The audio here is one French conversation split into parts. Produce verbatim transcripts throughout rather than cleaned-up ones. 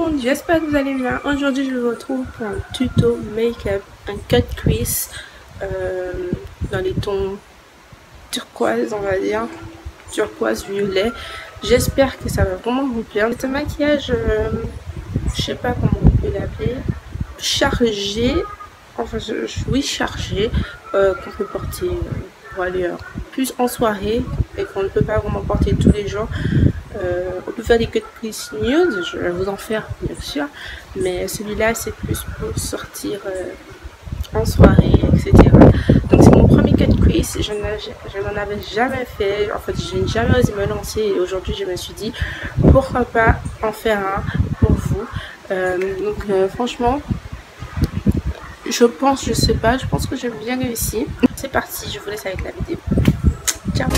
monde, j'espère que vous allez bien. Aujourd'hui je vous retrouve pour un tuto make-up, un cut crease euh, dans les tons turquoise, on va dire, turquoise violet. J'espère que ça va vraiment vous plaire. C'est un maquillage, euh, je sais pas comment on peut l'appeler, chargé, enfin je, je, oui chargé, euh, qu'on peut porter euh, pour aller euh, plus en soirée et qu'on ne peut pas vraiment porter tous les jours. Euh, on peut faire des cut crease nude, je vais vous en faire bien sûr, mais celui-là c'est plus pour sortir euh, en soirée, et cetera. Donc c'est mon premier cut crease, je n'en avais jamais fait, en fait je n'ai jamais osé me lancer et aujourd'hui je me suis dit pourquoi pas en faire un pour vous. Euh, donc euh, franchement, je pense, je sais pas, je pense que j'ai bien réussi. C'est parti, je vous laisse avec la vidéo. Ciao.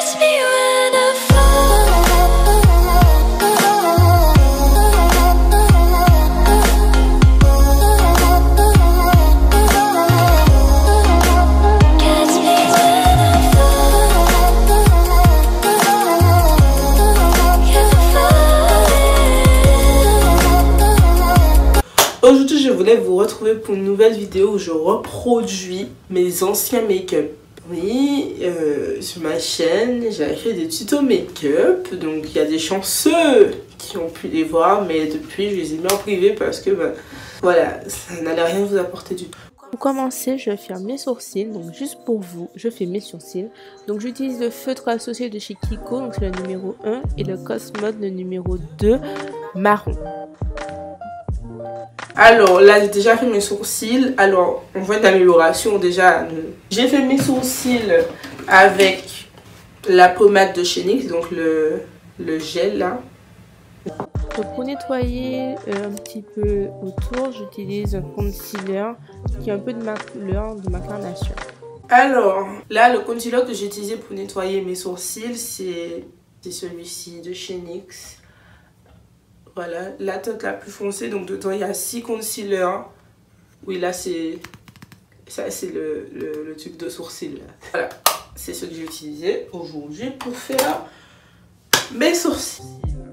Aujourd'hui, je voulais vous retrouver pour une nouvelle vidéo où je reproduis mes anciens make-up. Oui, euh, sur ma chaîne, j'avais fait des tutos make-up, donc il y a des chanceux qui ont pu les voir, mais depuis, je les ai mis en privé parce que, ben, voilà, ça n'allait rien vous apporter du tout. Pour commencer, je vais faire mes sourcils, donc juste pour vous, je fais mes sourcils. Donc j'utilise le feutre associé de chez Kiko, donc c'est le numéro un, et le Cosmode, le numéro deux, marron. Alors là j'ai déjà fait mes sourcils. Alors on voit une amélioration déjà. J'ai fait mes sourcils avec la pommade de chez N Y X, donc le, le gel là. Donc pour nettoyer euh, un petit peu autour, j'utilise un concealer qui a un peu de ma couleur, de ma carnation. Alors là le concealer que j'ai utilisé pour nettoyer mes sourcils, c'est celui-ci de chez N Y X. Voilà, la teinte la plus foncée, donc dedans il y a six concealers. Oui, là c'est ça, c'est le, le, le truc de sourcil là. Voilà, c'est ce que j'ai utilisé aujourd'hui pour faire mes sourcils.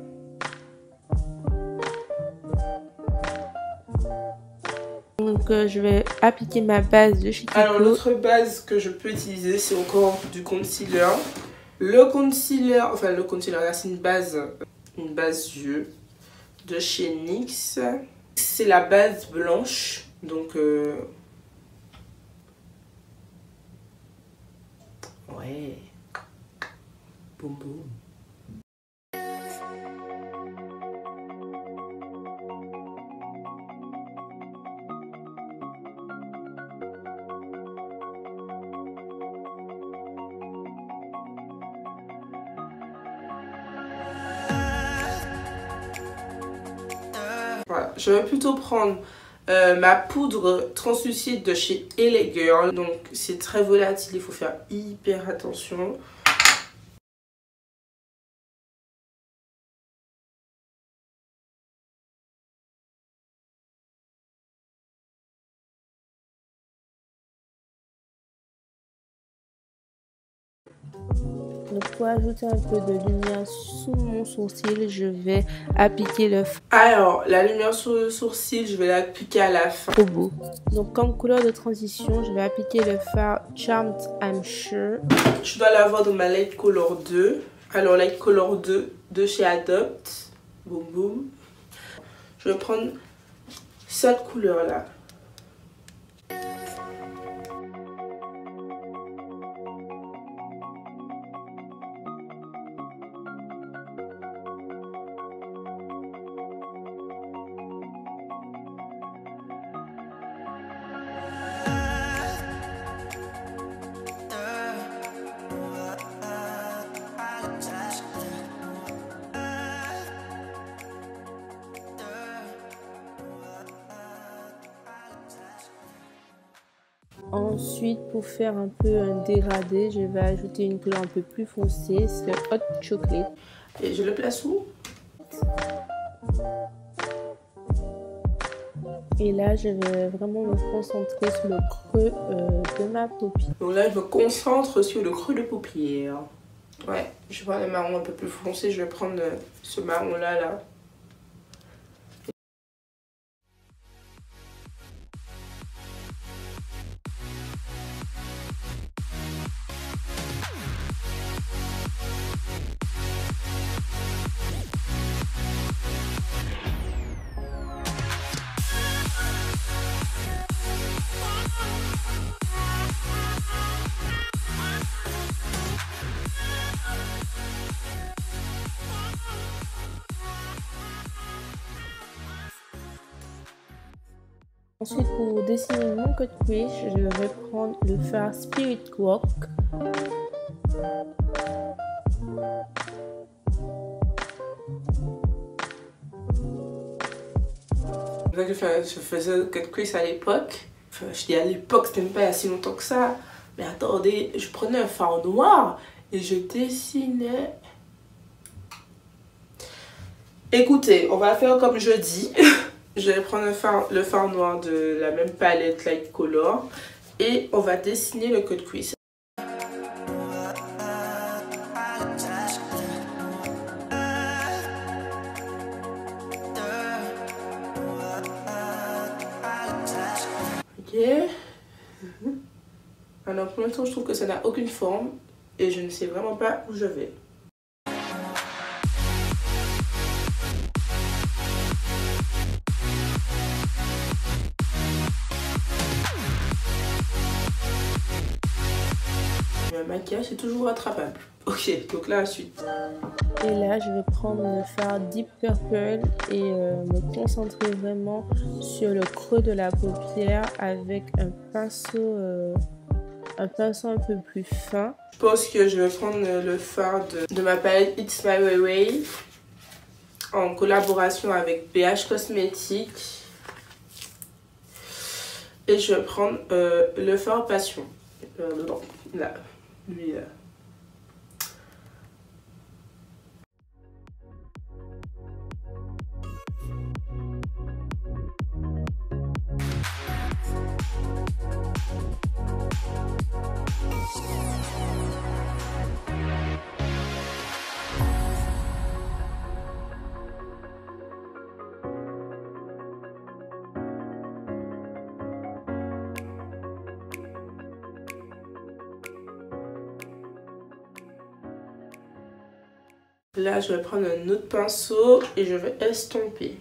Donc euh, je vais appliquer ma base de chez Kiko. Alors l'autre base que je peux utiliser, c'est encore du concealer. Le concealer, enfin le concealer là c'est une base, une base yeux de chez N Y X. C'est la base blanche, donc euh... ouais, boum boum. Voilà, je vais plutôt prendre euh, ma poudre translucide de chez L A Girl. Donc c'est très volatile, il faut faire hyper attention. Donc pour ajouter un peu de lumière sous mon sourcil, je vais appliquer le fard. Alors la lumière sur le sourcil, je vais l'appliquer à la fin. Au bout. Donc comme couleur de transition, je vais appliquer le fard Charmed I'm Sure. Je dois l'avoir dans ma Light Color deux. Alors Light Color deux de chez Adopt. Boum boum. Je vais prendre cette couleur là. Ensuite, pour faire un peu un dégradé, je vais ajouter une couleur un peu plus foncée, c'est le Hot Chocolate. Et je le place où? Et là, je vais vraiment me concentrer sur le creux euh, de ma paupière. Donc là, je me concentre sur le creux de paupière. Ouais, je vois les marrons un peu plus foncés, je vais prendre ce marron là, là. Ensuite, pour dessiner mon cut crease, je vais prendre le fard Spirit Walk. Je faisais le cut crease à l'époque. Enfin, je dis à l'époque, c'était même pas il y a si longtemps que ça. Mais attendez, je prenais un fard noir et je dessinais. Écoutez, on va faire comme je dis. Je vais prendre le fard, le fard noir de la même palette Light Color et on va dessiner le cut crease. Ok. Alors pour l'instant, je trouve que ça n'a aucune forme et je ne sais vraiment pas où je vais. Le maquillage est toujours rattrapable. Ok, donc là, ensuite. Et là, je vais prendre le fard Deep Purple et euh, me concentrer vraiment sur le creux de la paupière avec un pinceau, euh, un pinceau un peu plus fin. Je pense que je vais prendre le fard de, de ma palette It's My Way Way en collaboration avec B H Cosmetics. Et je vais prendre euh, le fard Passion. Euh, non, là. Lui, là. Là, je vais prendre un autre pinceau et je vais estomper.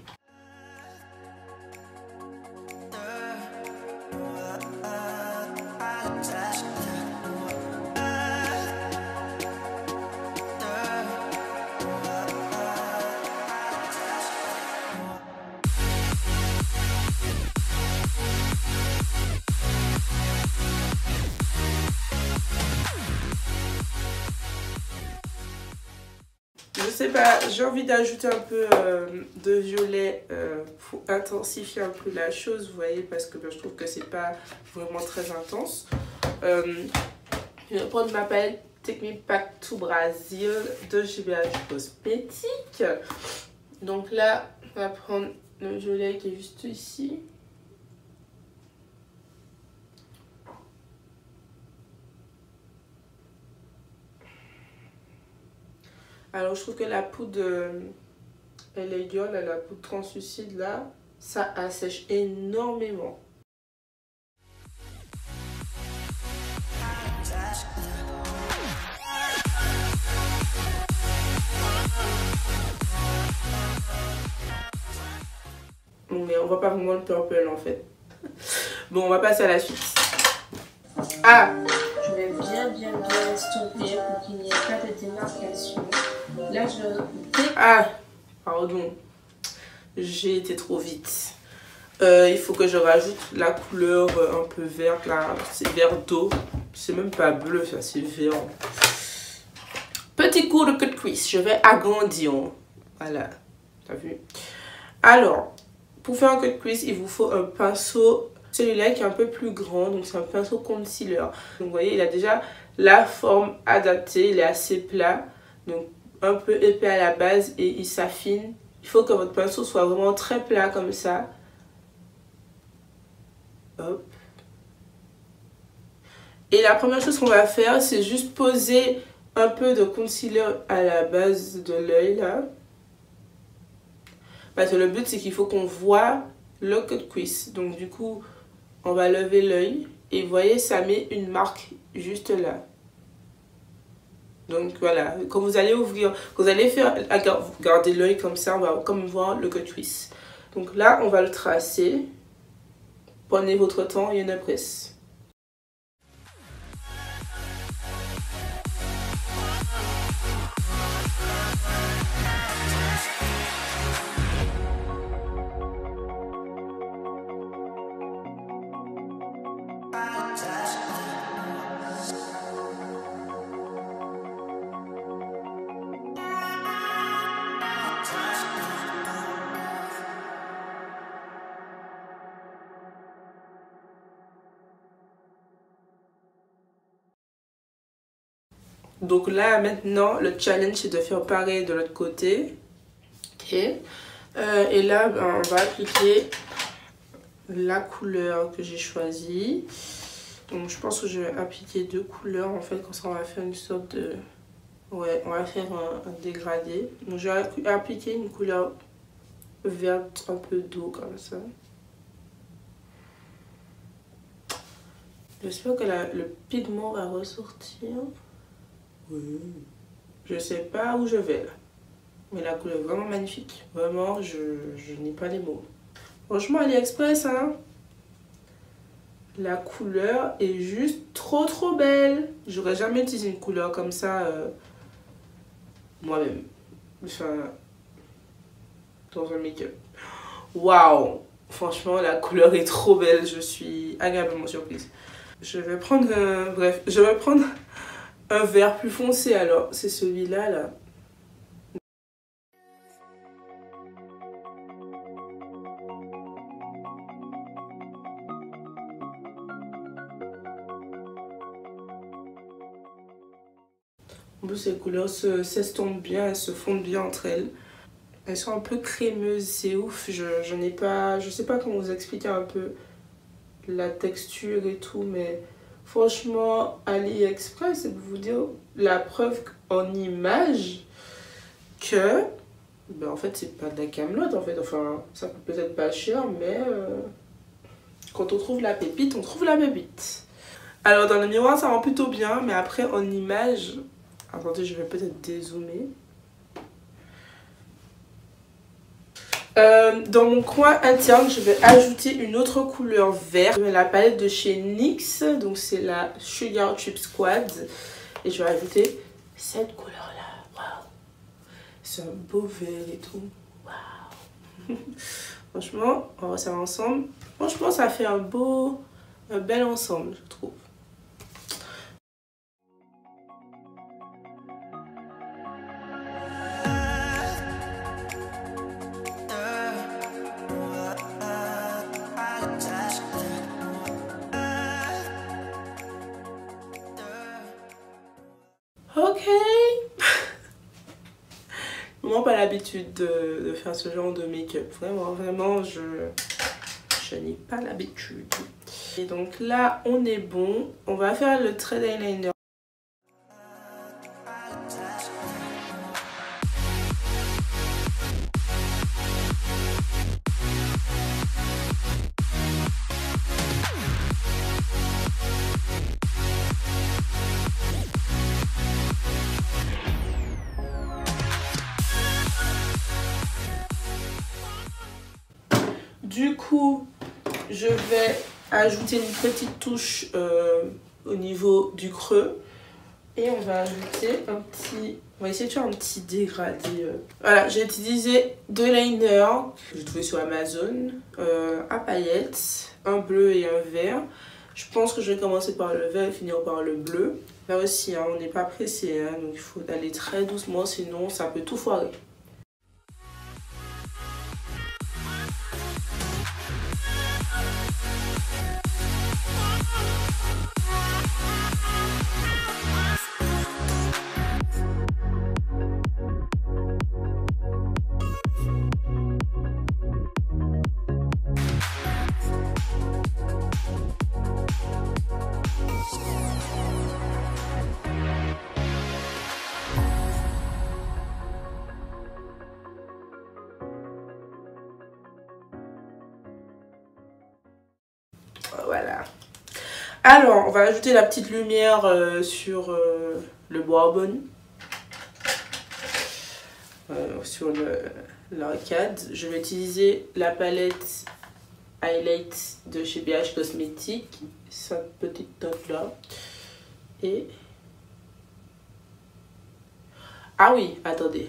Je sais pas, j'ai envie d'ajouter un peu euh, de violet euh, pour intensifier un peu la chose, vous voyez, parce que ben, je trouve que c'est pas vraiment très intense. Euh, je vais prendre ma palette Take Me Back to Brazil de G B H Cosmetics. Donc là, on va prendre le violet qui est juste ici. Alors je trouve que la poudre euh, elle est gueule, la poudre translucide là, ça assèche énormément. Bon, mais on voit pas vraiment le purple en fait. Bon, on va passer à la suite. Ah! Je vais bien bien bien estomper pour qu'il n'y ait pas de démarcation. Là, je... Ah, pardon. J'ai été trop vite. Euh, il faut que je rajoute la couleur un peu verte, là. C'est vert d'eau. C'est même pas bleu, ça, c'est vert. Petit coup de cut crease. Je vais agrandir. Voilà. T'as vu? Alors, pour faire un cut crease, il vous faut un pinceau. Celui-là qui est un peu plus grand. Donc, c'est un pinceau concealer. Donc, vous voyez, il a déjà la forme adaptée. Il est assez plat. Donc, un peu épais à la base et il s'affine. Il faut que votre pinceau soit vraiment très plat comme ça. Hop. Et la première chose qu'on va faire, c'est juste poser un peu de concealer à la base de l'œil là. Parce que le but c'est qu'il faut qu'on voit le cut crease. Donc du coup, on va lever l'œil et vous voyez, ça met une marque juste là. Donc voilà, quand vous allez ouvrir, quand vous allez faire, garder l'œil comme ça, on va comme voir le cut crease. Donc là, on va le tracer. Prenez votre temps et une presse. Donc là maintenant le challenge c'est de faire pareil de l'autre côté. Ok. Euh, et là ben, on va appliquer la couleur que j'ai choisie. Donc je pense que je vais appliquer deux couleurs en fait, comme ça on va faire une sorte de... Ouais, on va faire un, un dégradé. Donc je vais appliquer une couleur verte un peu d'eau comme ça. J'espère que la, le pigment va ressortir. Oui. Je sais pas où je vais là. Mais la couleur est vraiment magnifique. Vraiment, je, je n'ai pas les mots. Franchement, AliExpress, hein. La couleur est juste trop trop belle. J'aurais jamais utilisé une couleur comme ça euh, moi-même. Enfin, dans un make-up. Waouh! Franchement, la couleur est trop belle. Je suis agréablement surprise. Je vais prendre un... Bref, je vais prendre un vert plus foncé alors. C'est celui-là, là. En plus, les couleurs s'estompent bien, elles se fondent bien entre elles. Elles sont un peu crémeuses, c'est ouf. Je, je n'ai pas... Je sais pas comment vous expliquer un peu la texture et tout, mais franchement, AliExpress, c'est pour vous dire la preuve en image que... Ben, en fait, c'est pas de la camelote, en fait. Enfin, ça coûte peut-être pas cher, mais... Euh, quand on trouve la pépite, on trouve la pépite. Alors, dans le miroir, ça rend plutôt bien, mais après, en image... Attendez, je vais peut-être dézoomer. Euh, dans mon coin interne, je vais ajouter une autre couleur verte. La palette de chez N Y X, donc c'est la Sugar Trip Squad. Et je vais ajouter cette couleur-là. Waouh! C'est un beau vert et tout. Waouh! Franchement, on va ça ensemble. Franchement, ça fait un beau, un bel ensemble, je trouve. Ok. Moi, pas l'habitude de, de faire ce genre de make-up. Vraiment, vraiment, je, je n'ai pas l'habitude. Et donc là, on est bon. On va faire le trait d'eyeliner. Du coup, je vais ajouter une petite touche euh, au niveau du creux. Et on va ajouter un petit... On va essayer de faire un petit dégradé. Euh. Voilà, j'ai utilisé deux liners que j'ai trouvé sur Amazon. Euh, à paillettes, un bleu et un vert. Je pense que je vais commencer par le vert et finir par le bleu. Là aussi, hein, on n'est pas pressé, hein, donc il faut aller très doucement, sinon ça peut tout foirer. Voilà. Alors, on va ajouter la petite lumière euh, sur euh, le Bourbon. Euh, sur l'arcade. Je vais utiliser la palette Highlight de chez B H Cosmetics. Cette petite note là. Et... Ah oui, attendez.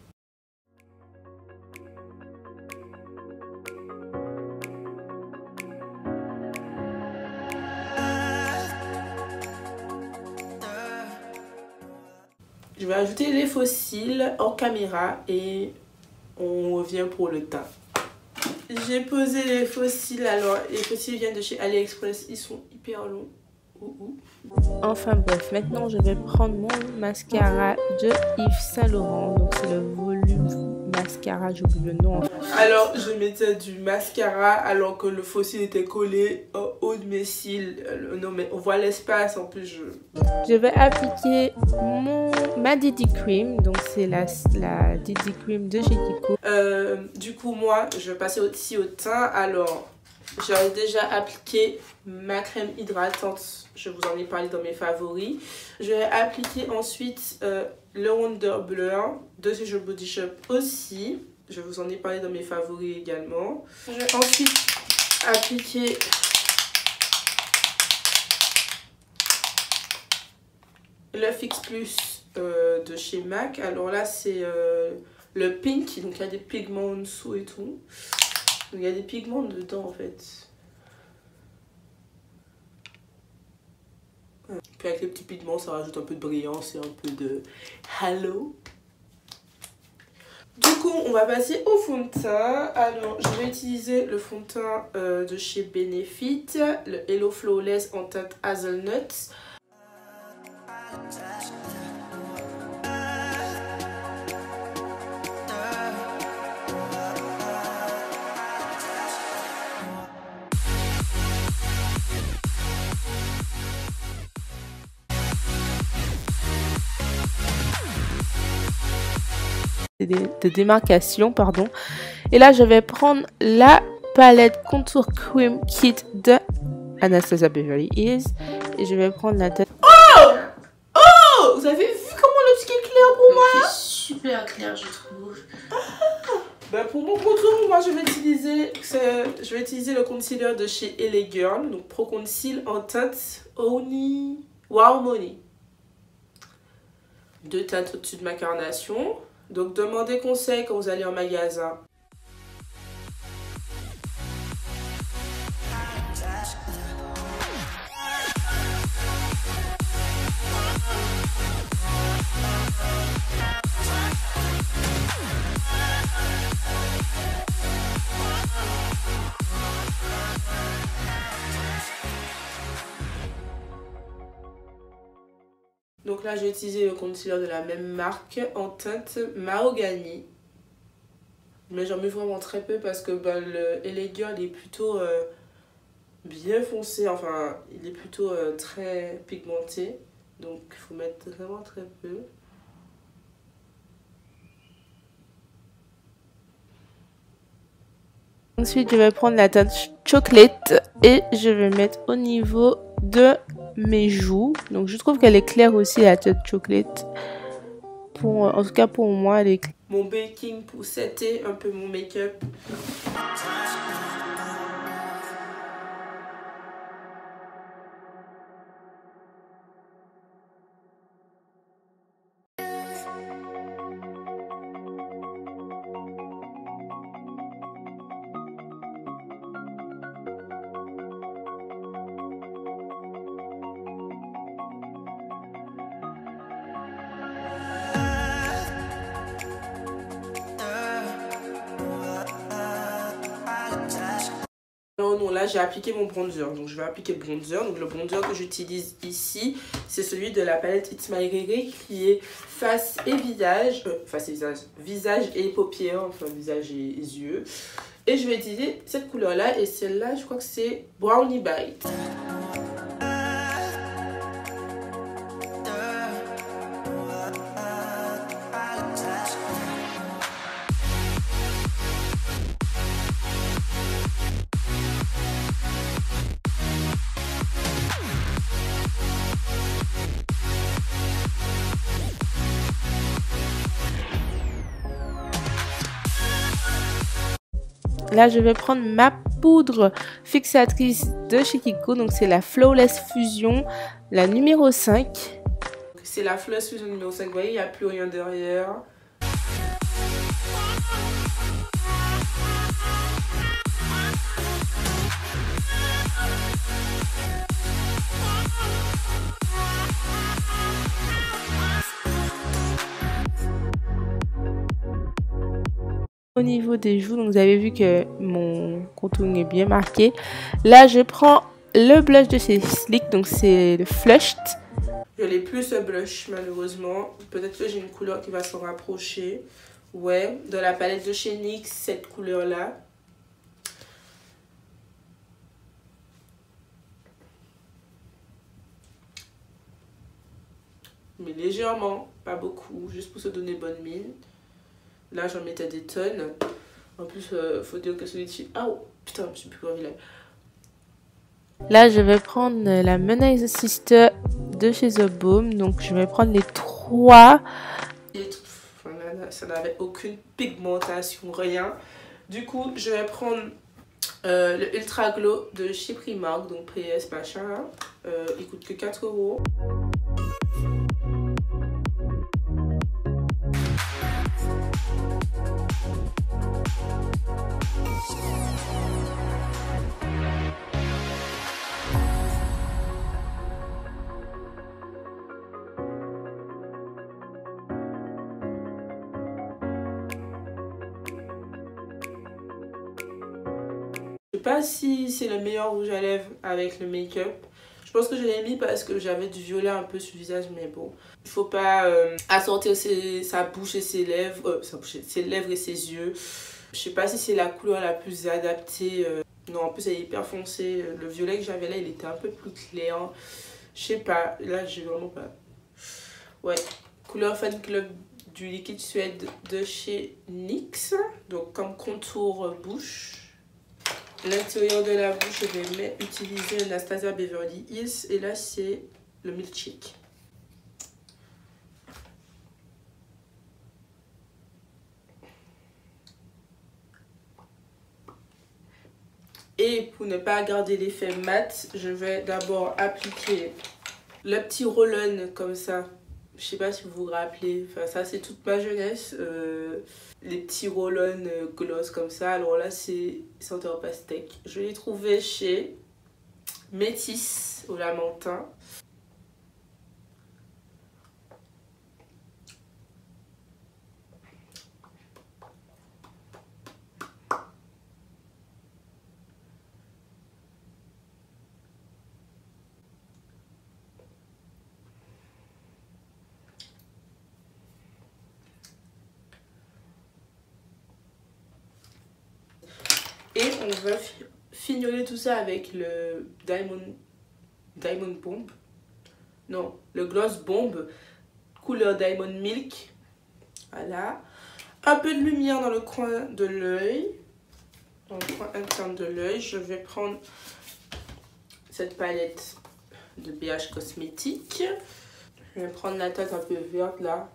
Je vais ajouter les faux cils hors caméra et on revient pour le teint. J'ai posé les faux cils. Alors, les faux cils viennent de chez AliExpress. Ils sont hyper longs. Enfin bref, maintenant je vais prendre mon mascara de Yves Saint Laurent. Donc c'est le volume mascara, j'oublie le nom. Alors je mettais du mascara alors que le faux cil était collé au haut de mes cils. Non mais on voit l'espace en plus. Je, je vais appliquer mon, ma D D Cream. Donc c'est la, la D D Cream de chez Kiko. Euh, du coup moi je vais passer aussi au teint. Alors j'avais déjà appliqué ma crème hydratante. Je vous en ai parlé dans mes favoris. Je vais appliquer ensuite euh, le Wonder Blur de chez The Body Shop aussi. Je vous en ai parlé dans mes favoris également. Je vais ensuite appliquer le Fix Plus euh, de chez MAC. Alors là, c'est euh, le pink. Donc il y a des pigments en dessous et tout. Donc il y a des pigments dedans en fait. Puis avec les petits pigments, ça rajoute un peu de brillance et un peu de halo. Du coup, on va passer au fond de teint. Alors, je vais utiliser le fond de teint euh, de chez Benefit, le Hello Flawless en teinte Hazelnut. De, de démarcation, pardon. Et là, je vais prendre la palette Contour Cream Kit de Anastasia Beverly Hills. Et je vais prendre la tête. Oh! Oh! Vous avez vu comment le truc est clair pour moi? C'est super clair, je trouve. Ah! Ben pour mon contour, moi, je vais utiliser, je vais utiliser le concealer de chez L A Girl. Donc, Pro Conceal en teinte Honey Wow Money. Deux teintes au-dessus de ma carnation. Donc demandez conseil quand vous allez en magasin. Donc là, j'ai utilisé le concealer de la même marque en teinte Mahogany. Mais j'en mets vraiment très peu parce que bah, le L A Girl est plutôt euh, bien foncé. Enfin, il est plutôt euh, très pigmenté. Donc, il faut mettre vraiment très peu. Ensuite, je vais prendre la teinte chocolate et je vais mettre au niveau de mes joues. Donc je trouve qu'elle est claire aussi, la teinte chocolate. Pour, en tout cas pour moi, elle est claire. Mon baking pour setter un peu mon make-up. Non, non, là j'ai appliqué mon bronzer, donc je vais appliquer le bronzer. Donc le bronzer que j'utilise ici, c'est celui de la palette It's My Riri qui est face et visage, euh, face et visage, visage et paupières, enfin visage et yeux. Et je vais utiliser cette couleur là et celle-là, je crois que c'est Brownie Bite. Là, je vais prendre ma poudre fixatrice de chez Kiko. Donc, c'est la Flawless Fusion, la numéro cinq. C'est la Flawless Fusion numéro cinq. Vous voyez, il n'y a plus rien derrière. Au niveau des joues, donc vous avez vu que mon contour est bien marqué. Là, je prends le blush de chez Sleek, donc c'est le Flushed. Je n'ai plus ce blush malheureusement. Peut-être que j'ai une couleur qui va s'en rapprocher. Ouais, de la palette de chez N Y X, cette couleur là. Mais légèrement, pas beaucoup, juste pour se donner bonne mine. Là j'en mettais des tonnes. En plus, euh, faut dire que celui-ci... Ah oh, putain, je suis plus envie là. Là, je vais prendre la Menace Sister de chez The Balm. Donc, je vais prendre les trois. Et, enfin, là, ça n'avait aucune pigmentation, rien. Du coup, je vais prendre euh, le Ultra Glow de chez Primark. Donc, P S machin. Euh, il coûte que quatre euros. Je sais pas si c'est le meilleur rouge à lèvres avec le make-up. Je pense que je l'ai mis parce que j'avais du violet un peu sur le visage, mais bon. Il faut pas euh, assortir ses, sa bouche et ses lèvres, euh, sa bouche, ses lèvres et ses yeux. Je sais pas si c'est la couleur la plus adaptée. Euh, non, en plus elle est hyper foncée. Le violet que j'avais là, il était un peu plus clair. Je sais pas, là j'ai vraiment pas. Ouais, couleur Fan Club du liquide suède de chez N Y X. Donc comme contour bouche. L'intérieur de la bouche, je vais utiliser Anastasia Beverly Hills. Et là, c'est le Milkshake. Et pour ne pas garder l'effet mat, je vais d'abord appliquer le petit roll-on comme ça. Je sais pas si vous vous rappelez, enfin ça c'est toute ma jeunesse, euh, les petits roll-on euh, gloss comme ça. Alors là c'est senteur pastèque. Je l'ai trouvé chez Métis au Lamentin. Et on va fignoler tout ça avec le Diamond, Diamond Bomb. Non, le Gloss Bomb, couleur Diamond Milk. Voilà. Un peu de lumière dans le coin de l'œil. Dans le coin interne de l'œil. Je vais prendre cette palette de B H Cosmétiques. Je vais prendre la teinte un peu verte là.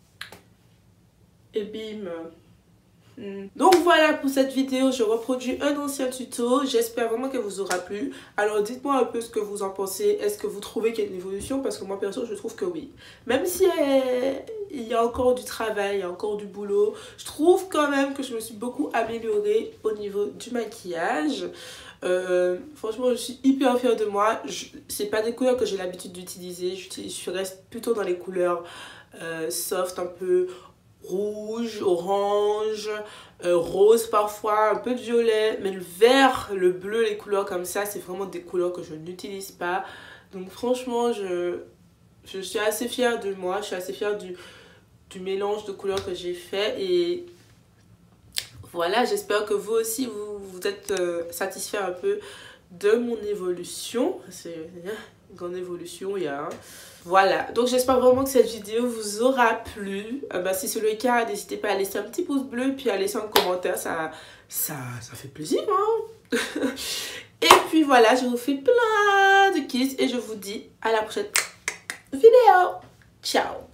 Et bim. Donc voilà pour cette vidéo, je reproduis un ancien tuto, j'espère vraiment qu'elle vous aura plu. Alors dites-moi un peu ce que vous en pensez, est-ce que vous trouvez qu'il y a une évolution? Parce que moi perso je trouve que oui. Même si elle... il y a encore du travail, il y a encore du boulot, je trouve quand même que je me suis beaucoup améliorée au niveau du maquillage. Euh, franchement je suis hyper fière de moi, c'est pas des couleurs que j'ai l'habitude d'utiliser, je reste plutôt dans les couleurs euh, soft, un peu rouge, orange, euh, rose parfois, un peu de violet, mais le vert, le bleu, les couleurs comme ça, c'est vraiment des couleurs que je n'utilise pas. Donc franchement, je, je suis assez fière de moi, je suis assez fière du, du mélange de couleurs que j'ai fait. Et voilà, j'espère que vous aussi, vous, vous êtes euh, satisfait un peu de mon évolution. C'est une grande évolution, il y a... Hein. Voilà, donc j'espère vraiment que cette vidéo vous aura plu. Euh, bah, si c'est le cas, n'hésitez pas à laisser un petit pouce bleu puis à laisser un commentaire, ça, ça, ça fait plaisir. Hein. Et puis voilà, je vous fais plein de kisses et je vous dis à la prochaine vidéo. Ciao.